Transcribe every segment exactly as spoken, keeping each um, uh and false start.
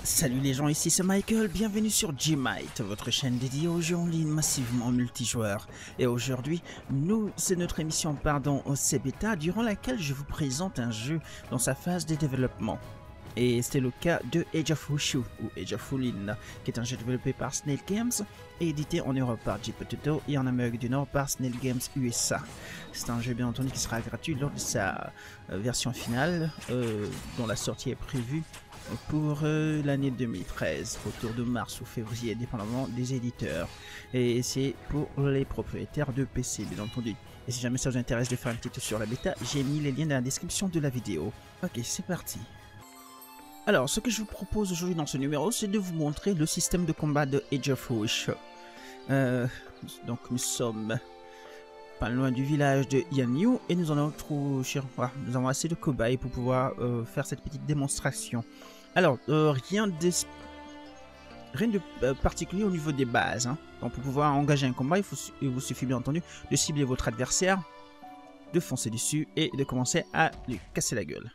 Salut les gens, ici c'est Michael, bienvenue sur Gmite, votre chaîne dédiée aux jeux en ligne massivement multijoueurs. Et aujourd'hui, nous, c'est notre émission pardon au C Beta, durant laquelle je vous présente un jeu dans sa phase de développement. Et c'est le cas de Age of Wushu, ou Age of Wulin, qui est un jeu développé par Snail Games et édité en Europe par Gpotato et en Amérique du Nord par Snail Games U S A. C'est un jeu bien entendu qui sera gratuit lors de sa euh, version finale, euh, dont la sortie est prévue pour euh, l'année deux mille treize, autour de mars ou février, dépendamment des éditeurs. Et c'est pour les propriétaires de P C, bien entendu. Et si jamais ça vous intéresse de faire un petit tour sur la bêta, j'ai mis les liens dans la description de la vidéo. Ok, c'est parti. Alors, ce que je vous propose aujourd'hui dans ce numéro, c'est de vous montrer le système de combat de Age of Wushu. Euh, donc, nous sommes pas loin du village de Yanyu et nous en avons trop cher. Voilà, nous avons assez de cobayes pour pouvoir euh, faire cette petite démonstration. Alors, euh, rien de, rien de euh, particulier au niveau des bases. Hein. Donc, pour pouvoir engager un combat, il, faut, il vous suffit bien entendu de cibler votre adversaire, de foncer dessus et de commencer à lui casser la gueule.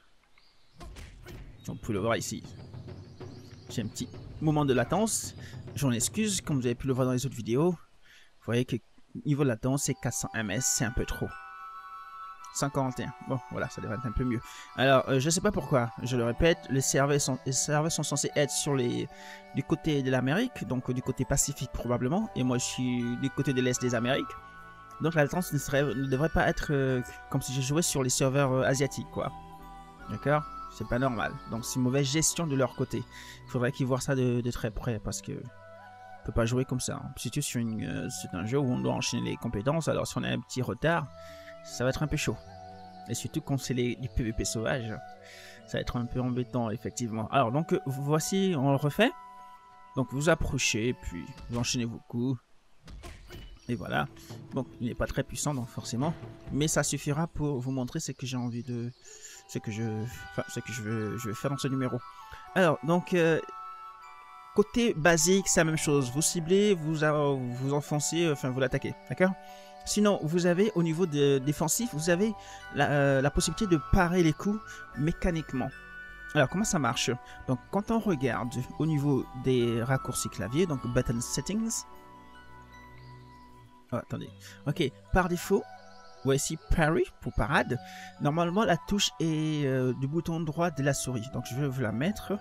Donc, vous pouvez le voir ici. J'ai un petit moment de latence. J'en excuse, comme vous avez pu le voir dans les autres vidéos. Vous voyez que niveau de latence, c'est quatre cents M S, c'est un peu trop. cent quarante et un. Bon, voilà, ça devrait être un peu mieux. Alors, euh, je sais pas pourquoi, je le répète, les serveurs sont, les serveurs sont censés être sur les du côté de l'Amérique, donc euh, du côté Pacifique probablement, et moi je suis du côté de l'Est des Amériques. Donc la latence ne, serait, ne devrait pas être euh, comme si je jouais sur les serveurs euh, asiatiques, quoi. D'accord? C'est pas normal. Donc c'est une mauvaise gestion de leur côté. Il faudrait qu'ils voient ça de, de très près, parce que on peut pas jouer comme ça. Hein. Surtout sur une, euh, c'est un jeu où on doit enchaîner les compétences, alors si on a un petit retard, ça va être un peu chaud. Et surtout quand c'est du P V P sauvage, ça va être un peu embêtant, effectivement. Alors, donc, voici, on le refait. Donc, vous approchez, puis vous enchaînez vos coups. Et voilà. Bon, il n'est pas très puissant, donc forcément. Mais ça suffira pour vous montrer ce que j'ai envie de... Ce que je... Enfin, ce que je veux, je veux faire dans ce numéro. Alors, donc... Euh... Côté basique, c'est la même chose. Vous ciblez, vous, vous enfoncez, enfin, vous l'attaquez. D'accord? Sinon, vous avez au niveau de défensif, vous avez la, euh, la possibilité de parer les coups mécaniquement. Alors, comment ça marche? Donc, quand on regarde au niveau des raccourcis clavier, donc Button Settings. Oh, attendez. Ok, par défaut, voici Parry pour parade. Normalement, la touche est euh, du bouton droit de la souris. Donc, je vais vous la mettre.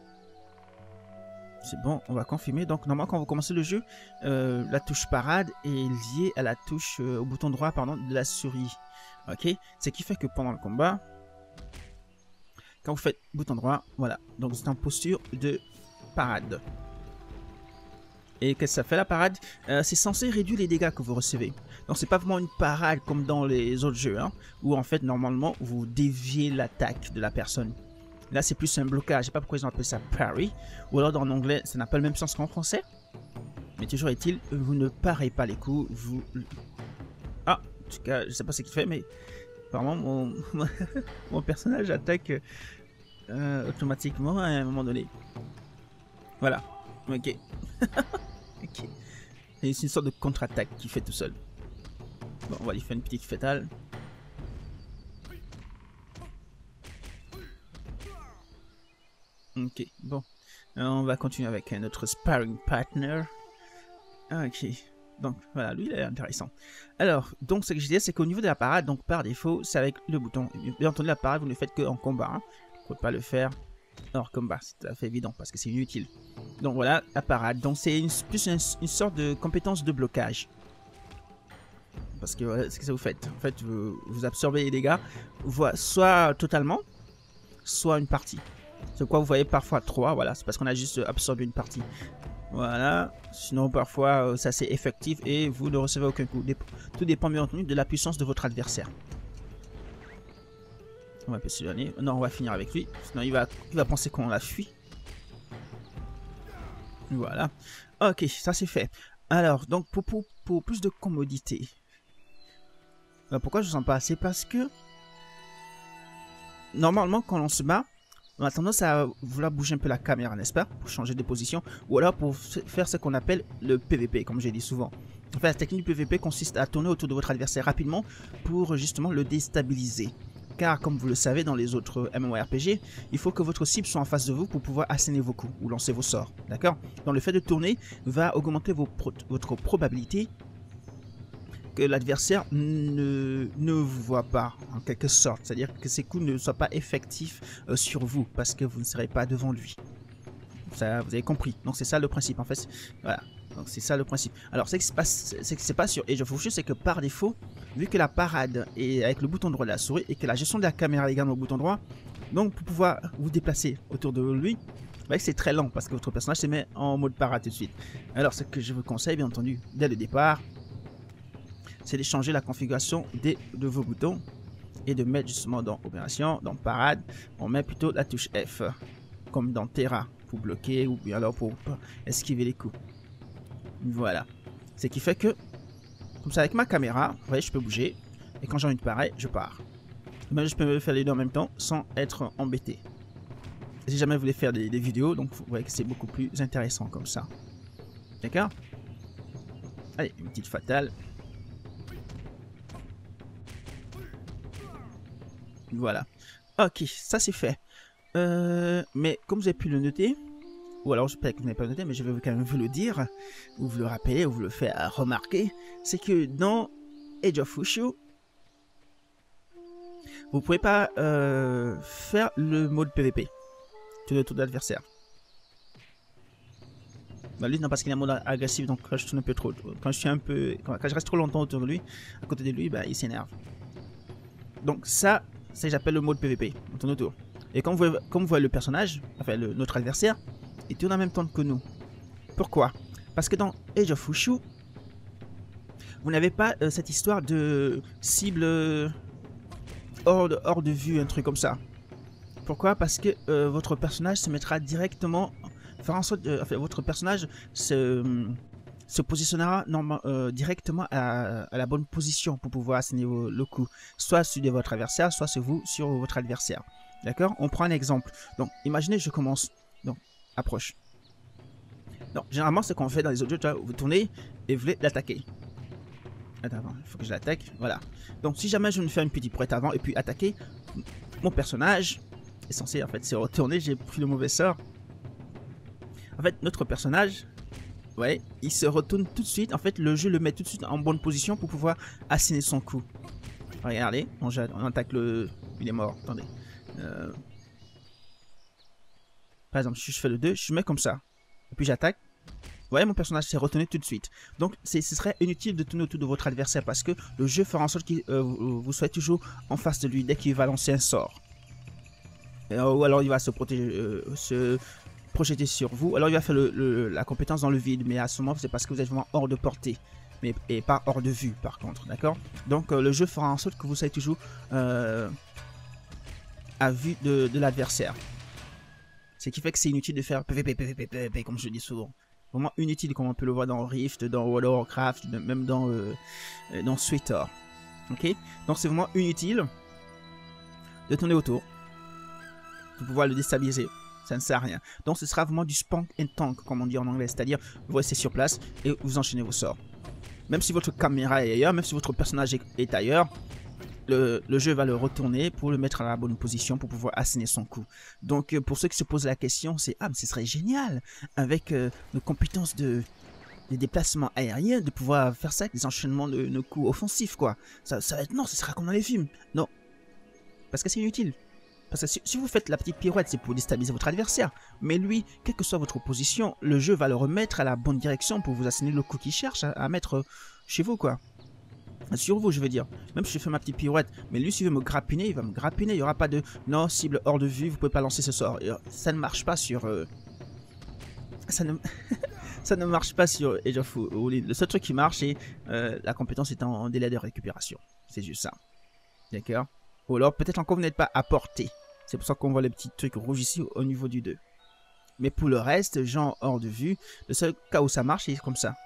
C'est bon, on va confirmer. Donc, normalement, quand vous commencez le jeu, euh, la touche parade est liée à la touche, euh, au bouton droit, pardon, de la souris. Ok? Ce qui fait que pendant le combat, quand vous faites bouton droit, voilà. Donc, c'est en posture de parade. Et qu'est-ce que ça fait la parade? euh, C'est censé réduire les dégâts que vous recevez. Donc, c'est pas vraiment une parade comme dans les autres jeux, hein, où en fait, normalement, vous déviez l'attaque de la personne. Là, c'est plus un blocage. Je sais pas pourquoi ils ont appelé ça parry. Ou alors, en anglais, ça n'a pas le même sens qu'en français. Mais toujours est-il, vous ne parez pas les coups. Vous... Ah, en tout cas, je sais pas ce qu'il fait, mais... Apparemment, mon, mon personnage attaque euh, automatiquement à un moment donné. Voilà. Ok. Ok. C'est une sorte de contre-attaque qu'il fait tout seul. Bon, on va lui faire une petite fétale. Ok, bon. On va continuer avec un autre sparring partner. Ok. Donc, voilà, lui, il est intéressant. Alors, donc, ce que je disais, c'est qu'au niveau de la parade, donc, par défaut, c'est avec le bouton. Bien entendu, la parade, vous ne le faites qu'en combat. Hein. Vous ne pouvez pas le faire hors combat. C'est tout à fait évident, parce que c'est inutile. Donc, voilà, la parade. Donc, c'est une, plus une, une sorte de compétence de blocage. Parce que, voilà, ce que ça vous fait. En fait, vous, vous absorbez les dégâts, soit totalement, soit une partie. C'est quoi vous voyez parfois trois, voilà, c'est parce qu'on a juste absorbé une partie. Voilà, sinon parfois ça c'est effectif et vous ne recevez aucun coup. Tout dépend bien entendu de la puissance de votre adversaire. On va s'éloigner. Non, on va finir avec lui, sinon il va, il va penser qu'on l'a fui. Voilà, ok, ça c'est fait. Alors, donc pour, pour, pour plus de commodité. Alors, pourquoi je ne sens pas assez? Parce que normalement quand on se bat, on a tendance à vouloir bouger un peu la caméra, n'est-ce pas? Pour changer de position. Ou alors pour faire ce qu'on appelle le P V P, comme j'ai dit souvent. En fait, la technique du P V P consiste à tourner autour de votre adversaire rapidement pour justement le déstabiliser. car comme vous le savez dans les autres MMORPG, il faut que votre cible soit en face de vous pour pouvoir asséner vos coups ou lancer vos sorts, d'accord? Donc le fait de tourner va augmenter vos pro votre probabilité que l'adversaire ne, ne vous voit pas, en quelque sorte, c'est-à-dire que ses coups ne soient pas effectifs euh, sur vous, parce que vous ne serez pas devant lui. Ça, vous avez compris, donc c'est ça le principe en fait, voilà. Donc c'est ça le principe. Alors, ce qui se passe, c'est que c'est pas sur Age of Wushu, c'est que par défaut, vu que la parade est avec le bouton droit de la souris et que la gestion de la caméra est également au bouton droit, donc pour pouvoir vous déplacer autour de lui, bah, c'est très lent parce que votre personnage se met en mode parade tout de suite. Alors, ce que je vous conseille, bien entendu, dès le départ, c'est de changer la configuration des, de vos boutons et de mettre justement dans Opération, dans Parade, on met plutôt la touche F, comme dans Terra, pour bloquer ou bien alors pour esquiver les coups. Voilà. Ce qui fait que, comme ça avec ma caméra, vous voyez, je peux bouger. Et quand j'ai envie de parer, je pars. Mais je peux faire les deux en même temps sans être embêté. Et si jamais vous voulez faire des, des vidéos, donc vous voyez que c'est beaucoup plus intéressant comme ça. D'accord? Allez, une petite fatale. Voilà. Ok, ça c'est fait. Euh, mais comme vous avez pu le noter, ou alors je sais que vous n'avez pas noté, mais je vais quand même vous le dire, ou vous le rappeler, ou vous le faire remarquer, c'est que dans Age of Wushu, vous ne pouvez pas euh, faire le mode P V P, tout le tour d'adversaire. Bah lui non, parce qu'il est en mode agressif, donc quand je tourne un peu trop, quand je suis un peu, quand, quand je reste trop longtemps autour de lui, à côté de lui, bah, il s'énerve. Donc ça, c'est j'appelle le mode P V P, on tourne autour. Et comme vous voyez, comme vous voyez le personnage, enfin le, notre adversaire, il tourne en même temps que nous. Pourquoi? Parce que dans Age of Wushu, vous n'avez pas euh, cette histoire de cible euh, hors, de, hors de vue, un truc comme ça. Pourquoi? Parce que euh, votre personnage se mettra directement, faire en sorte, euh, enfin, votre personnage se, se positionnera normal, euh, directement à, à la bonne position pour pouvoir asséner le coup, soit sur de votre adversaire, soit sur vous, sur votre adversaire. D'accord? On prend un exemple. Donc, imaginez, je commence. Donc, approche. Donc, généralement, ce qu'on fait dans les autres jeux, vous tournez et vous voulez l'attaquer. Attends, il faut que je l'attaque. Voilà. Donc, si jamais je me fais une petite pointe avant et puis attaquer, mon personnage est censé en fait se retourner. J'ai pris le mauvais sort. En fait, notre personnage, ouais, il se retourne tout de suite. En fait, le jeu le met tout de suite en bonne position pour pouvoir asséner son coup. Regardez, on, on attaque le. Il est mort. Attendez. Euh... Par exemple, si je fais le deux, je mets comme ça. Et puis j'attaque. Vous voyez, mon personnage s'est retourné tout de suite. Donc, ce serait inutile de tourner autour de votre adversaire parce que le jeu fera en sorte que euh, vous, vous soyez toujours en face de lui dès qu'il va lancer un sort. Et, ou alors il va se, protéger, euh, se projeter sur vous. Alors il va faire le, le, la compétence dans le vide. Mais à ce moment, c'est parce que vous êtes vraiment hors de portée. Mais, et pas hors de vue, par contre. D'accord? Donc, euh, le jeu fera en sorte que vous soyez toujours euh, à vue de, de l'adversaire. Ce qui fait que c'est inutile de faire P V P, P V P, P V P, comme je dis souvent. Vraiment inutile, comme on peut le voir dans Rift, dans World of Warcraft, même dans, euh, dans Suitor. Ok? Donc c'est vraiment inutile de tourner autour pour pouvoir le déstabiliser. Ça ne sert à rien. Donc ce sera vraiment du spank and tank, comme on dit en anglais. C'est-à-dire, vous restez sur place et vous enchaînez vos sorts. Même si votre caméra est ailleurs, même si votre personnage est, est ailleurs, Le, le jeu va le retourner pour le mettre à la bonne position pour pouvoir asséner son coup. Donc euh, pour ceux qui se posent la question, c'est ah mais ce serait génial avec euh, nos compétences de, de déplacement aérien de pouvoir faire ça avec des enchaînements de, de coups offensifs quoi. Ça, ça va être non, ce sera comme dans les films. Non, parce que c'est inutile. Parce que si, si vous faites la petite pirouette, c'est pour déstabiliser votre adversaire. Mais lui, quelle que soit votre position, le jeu va le remettre à la bonne direction pour vous asséner le coup qu'il cherche à, à mettre chez vous quoi. Sur vous, je veux dire. Même si je fais ma petite pirouette. Mais lui, s'il veut me grappiner, il va me grappiner. Il n'y aura pas de non, cible hors de vue, vous pouvez pas lancer ce sort. Ça ne marche pas sur. Euh... Ça, ne... ça ne marche pas sur Age of Wushu. Le seul truc qui marche, c'est euh, la compétence est en délai de récupération. C'est juste ça. D'accord? Ou alors, peut-être encore vous n'êtes pas à portée. C'est pour ça qu'on voit les petits trucs rouges ici au niveau du deux. Mais pour le reste, genre hors de vue, le seul cas où ça marche, c'est comme ça.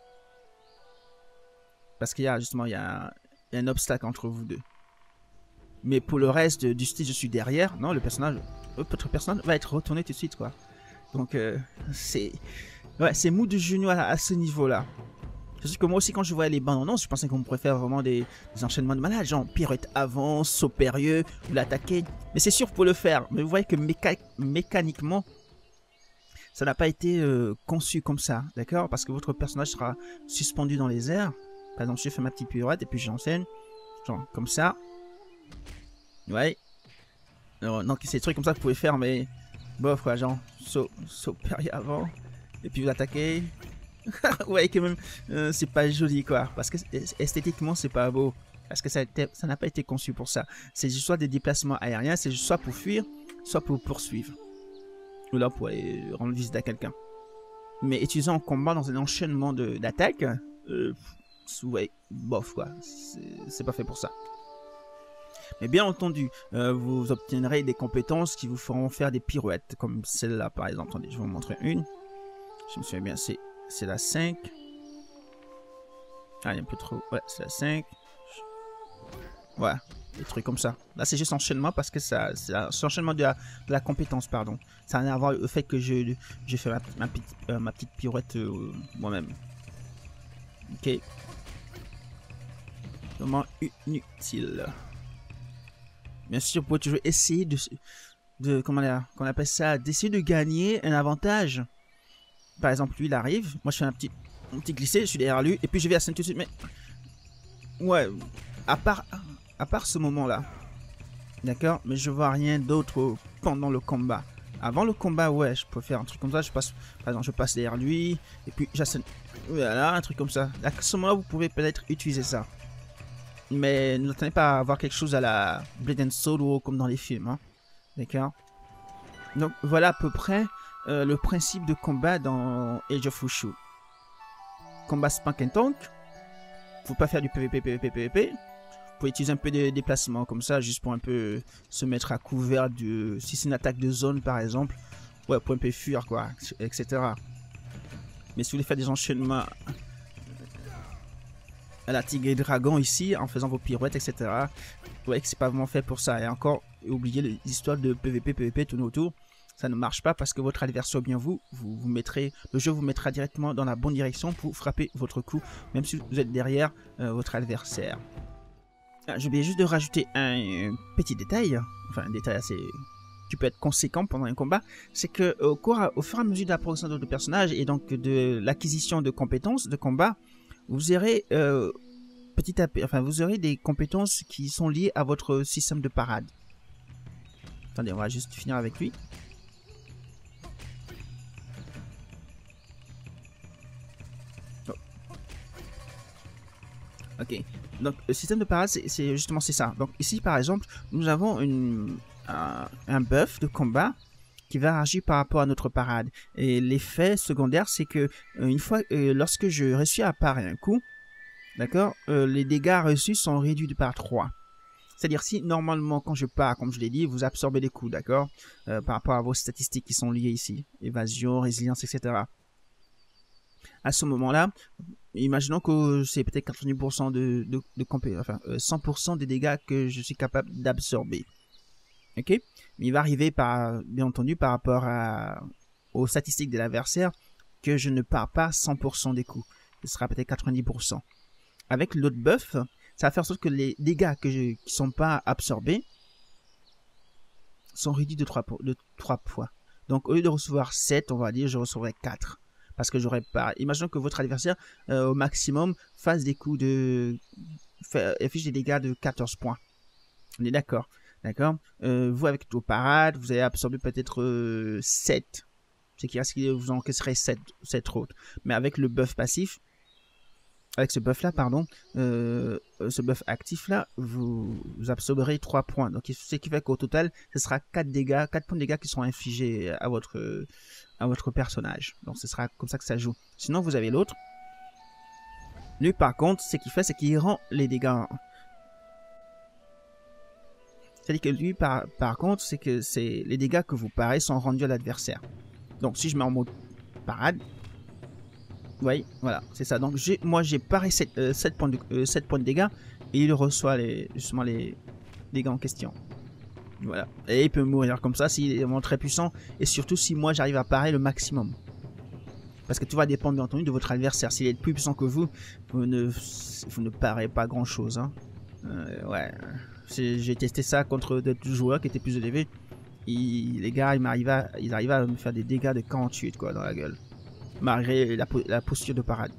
Parce qu'il y a justement il y a, il y a un obstacle entre vous deux. Mais pour le reste du style je suis derrière, non, le personnage, votre personnage va être retourné tout de suite quoi. Donc euh, c'est ouais, c'est mou de genou à, à ce niveau là. C'est sûr que moi aussi, quand je voyais les bandes annonces, je pensais qu'on pourrait faire vraiment des, des enchaînements de malade, genre pirouette avant, saut périlleux, vous l'attaquez. Mais c'est sûr, pour le faire. Mais vous voyez que méca mécaniquement, ça n'a pas été euh, conçu comme ça, d'accord? Parce que votre personnage sera suspendu dans les airs. Par exemple, je fais ma petite pirouette et puis j'enseigne, genre comme ça. Ouais. Alors, donc c'est des trucs comme ça que vous pouvez faire, mais bof quoi, genre saut, saut périlleux avant, et puis vous attaquez. Ouais, quand même, euh, c'est pas joli quoi, parce que esthétiquement c'est pas beau, parce que ça n'a pas été conçu pour ça. C'est soit des déplacements aériens, c'est soit pour fuir, soit pour poursuivre, ou là pour aller rendre visite à quelqu'un. Mais utiliser en combat dans un enchaînement d'attaques, euh, ouais, bof quoi, c'est pas fait pour ça. Mais bien entendu, euh, vous obtiendrez des compétences qui vous feront faire des pirouettes, comme celle-là par exemple. Attendez, je vais vous montrer une. Je me souviens bien, c'est c'est la cinq. Ah, il y a un peu trop. Ouais, c'est la cinq. Ouais, des trucs comme ça. Là, c'est juste enchaînement parce que ça, c'est l'enchaînement de, de la compétence, pardon. Ça n'a rien à voir avec le fait que je, je fais ma, ma, petite, euh, ma petite pirouette euh, moi-même. Ok. Vraiment inutile. Bien sûr, vous pouvez toujours essayer de, de comment dire, qu'on appelle ça, d'essayer de gagner un avantage. Par exemple, lui, il arrive. Moi, je fais un petit, un petit glissé. Je suis derrière lui. Et puis, je vais à cinq tout de suite. Mais, ouais, à part, à part ce moment-là. D'accord? Mais je vois rien d'autre pendant le combat. Avant le combat, ouais, je peux faire un truc comme ça. Je passe, par exemple, je passe derrière lui. Et puis, j'assène. Voilà, un truc comme ça. À ce moment-là, vous pouvez peut-être utiliser ça. Mais ne tenez pas à avoir quelque chose à la Blade and Soul ou comme dans les films. Hein. D'accord? Donc voilà à peu près euh, le principe de combat dans Age of Wushu. Combat Spank and Tonk. Faut pas faire du PVP, PVP, PVP. Vous pouvez utiliser un peu de déplacement comme ça, juste pour un peu se mettre à couvert de... Si c'est une attaque de zone par exemple. Ouais, pour un peu fuir quoi, et cetera. Mais si vous voulez faire des enchaînements... à la tigre et dragon ici, en faisant vos pirouettes, et cetera. Vous voyez que c'est pas vraiment fait pour ça. Et encore, oubliez l'histoire de PVP, PVP, tourner autour. Ça ne marche pas parce que votre adversaire, bien vous, vous, vous mettrez, le jeu vous mettra directement dans la bonne direction pour frapper votre coup, même si vous êtes derrière euh, votre adversaire. Ah, je vais juste de rajouter un, un petit détail, enfin un détail assez... qui peut être conséquent pendant un combat, c'est que au, cours, au fur et à mesure de la progression de votre personnage et donc de l'acquisition de compétences de combat, vous aurez euh, petit à petit, enfin vous aurez des compétences qui sont liées à votre système de parade. Attendez, on va juste finir avec lui. Oh. Ok, donc le système de parade, c'est justement c'est ça. Donc ici par exemple, nous avons une, un, un buff de combat qui va agir par rapport à notre parade. Et l'effet secondaire, c'est que euh, une fois, euh, lorsque je réussis à parer un coup, d'accord, euh, les dégâts reçus sont réduits par trois. C'est-à-dire si normalement quand je pars, comme je l'ai dit, vous absorbez des coups, d'accord, euh, par rapport à vos statistiques qui sont liées ici, évasion, résilience, et cetera. À ce moment-là, imaginons que c'est peut-être quatre-vingt-dix pour cent de, de, de compé, enfin euh, cent pour cent des dégâts que je suis capable d'absorber. Ok, mais il va arriver par, bien entendu, par rapport à, aux statistiques de l'adversaire, que je ne pars pas cent pour cent des coups. Ce sera peut-être quatre-vingt-dix pour cent. Avec l'autre buff, ça va faire en sorte que les dégâts que je, qui ne sont pas absorbés sont réduits de trois, de trois fois. Donc au lieu de recevoir sept, on va dire, je recevrai quatre. Parce que j'aurais pas... Imaginons que votre adversaire, euh, au maximum, fasse des coups de... affiche des dégâts de quatorze points. On est d'accord. D'accord, euh, vous avec vos parades, vous allez absorber peut-être euh, sept. C'est qui reste que vous encaisserez sept, sept autres. Mais avec le buff passif, avec ce buff là, pardon, euh, ce buff actif là, vous, vous absorberez trois points. Donc ce qui fait qu'au total, ce sera quatre dégâts, quatre points de dégâts qui seront infligés à votre, à votre personnage. Donc ce sera comme ça que ça joue. Sinon vous avez l'autre. Lui par contre, ce qu'il fait, c'est qu'il rend les dégâts. C'est-à-dire que lui, par, par contre, c'est que c'est les dégâts que vous parez sont rendus à l'adversaire. Donc, si je mets en mode parade, vous voyez, voilà, c'est ça. Donc, moi, j'ai paré sept, euh, sept, points de, euh, sept points de dégâts et il reçoit les, justement les dégâts en question. Voilà. Et il peut mourir comme ça s'il est vraiment très puissant et surtout si moi, j'arrive à parer le maximum. Parce que tout va dépendre bien entendu de votre adversaire. S'il est plus puissant que vous, vous ne, vous ne parez pas grand chose. Hein. Euh, ouais, j'ai testé ça contre d'autres joueurs qui étaient plus élevés. Ils, les gars, ils arrivaient, ils arrivaient à me faire des dégâts de quarante-huit quoi, dans la gueule. Malgré la, la posture de parade.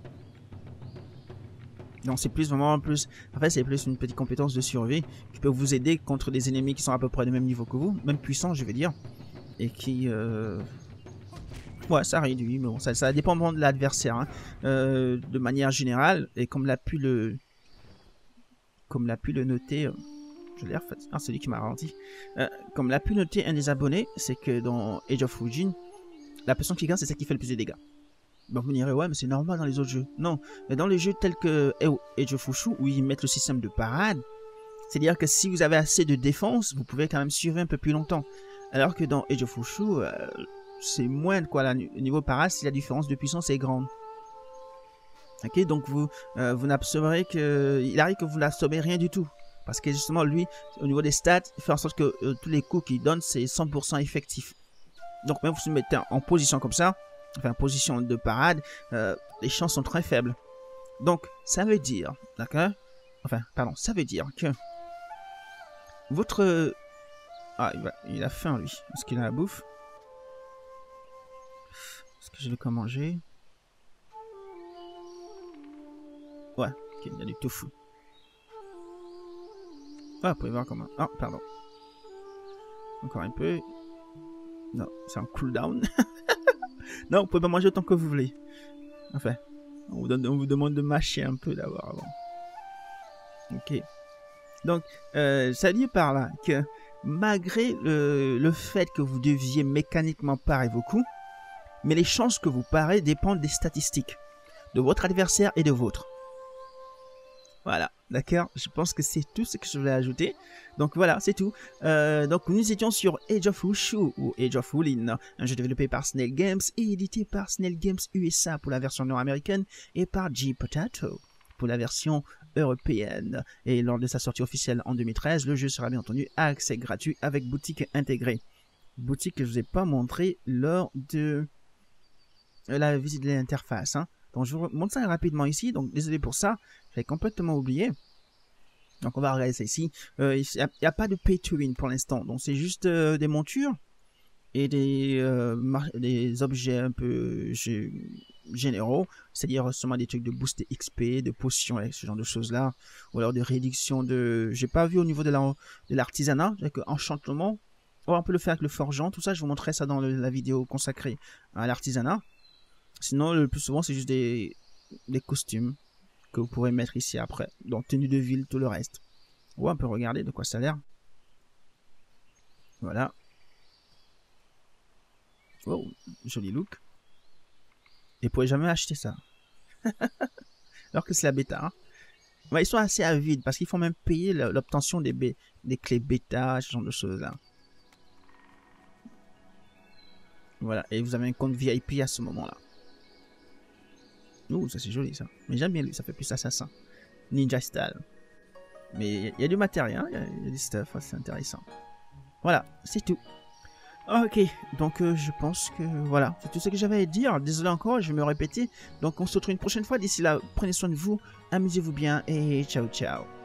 Donc c'est plus vraiment plus... En fait c'est plus une petite compétence de survie qui peut vous aider contre des ennemis qui sont à peu près du même niveau que vous. Même puissants je vais dire. Et qui... Euh... Ouais ça réduit, mais bon ça, ça dépend vraiment de l'adversaire. Hein. Euh, de manière générale, et comme l'a pu le... Comme l'a pu le noter... Euh... Je l'ai refait. Ah c'est lui qui m'a ralenti. Euh, comme l'a pu noter un des abonnés, c'est que dans Age of Fujin, la personne qui gagne c'est celle qui fait le plus de dégâts. Donc vous me direz, ouais, mais c'est normal dans les autres jeux. Non, mais dans les jeux tels que Age of Wushu, où ils mettent le système de parade, c'est-à-dire que si vous avez assez de défense, vous pouvez quand même survivre un peu plus longtemps. Alors que dans Age of Wushu, euh, c'est moins, quoi, là, au niveau parade, si la différence de puissance est grande. Ok, donc vous, euh, vous n'absorberez que... Il arrive que vous n'absorbez rien du tout. Parce que justement, lui, au niveau des stats, il fait en sorte que euh, tous les coups qu'il donne, c'est cent pour cent effectif. Donc même si vous vous mettez en position comme ça, enfin position de parade, euh, les chances sont très faibles. Donc ça veut dire, d'accord, enfin pardon, ça veut dire que votre... Ah il, va, il a faim lui, est-ce qu'il a la bouffe? Est-ce que j'ai de quoi manger? Ouais, ok, il y a du tofu. Ah, vous pouvez voir comment... Ah, pardon. Encore un peu. Non, c'est un cooldown. Non, vous pouvez pas manger autant que vous voulez. Enfin, on vous, donne, on vous demande de mâcher un peu d'abord avant. Ok. Donc, euh, ça dit par là que malgré le, le fait que vous deviez mécaniquement parer vos coups, mais les chances que vous parez dépendent des statistiques de votre adversaire et de vôtres. Voilà, d'accord. Je pense que c'est tout ce que je voulais ajouter. Donc voilà, c'est tout. Euh, donc nous étions sur Age of Wushu ou Age of Wulin, un jeu développé par Snail Games et édité par Snail Games U S A pour la version nord-américaine et par G-Potato pour la version européenne. Et lors de sa sortie officielle en deux mille treize, le jeu sera bien entendu à accès gratuit avec boutique intégrée. Boutique que je ne vous ai pas montré lors de la visite de l'interface. Hein. Donc je vous montre ça rapidement ici, donc désolé pour ça, j'avais complètement oublié. Donc on va regarder ça ici. Euh, il n'y a, a pas de pay to win pour l'instant, donc c'est juste euh, des montures et des, euh, des objets un peu généraux, c'est-à-dire seulement des trucs de boost X P, de potions, et ce genre de choses là, ou alors de réduction de... J'ai pas vu au niveau de l'artisanat, la, avec enchantement. Oh, on peut le faire avec le forgeant, tout ça, je vous montrerai ça dans le, la vidéo consacrée à l'artisanat. Sinon, le plus souvent, c'est juste des, des costumes que vous pourrez mettre ici après. Donc, tenue de ville, tout le reste. Ouais, on peut regarder de quoi ça a l'air. Voilà. Oh, joli look. Et vous pourrez jamais acheter ça. Alors que c'est la bêta. Hein. Ouais, ils sont assez avides parce qu'il faut même payer l'obtention des, des clés bêta, ce genre de choses là. Voilà, et vous avez un compte V I P à ce moment-là. Ouh, ça c'est joli ça. Mais j'aime bien lui, ça fait plus assassin. Ninja style. Mais il y a du matériel, il y, y a du stuff, c'est intéressant. Voilà, c'est tout. Ok, donc euh, je pense que voilà, c'est tout ce que j'avais à dire. Désolé encore, je vais me répéter. Donc on se retrouve une prochaine fois. D'ici là, prenez soin de vous, amusez-vous bien et ciao ciao.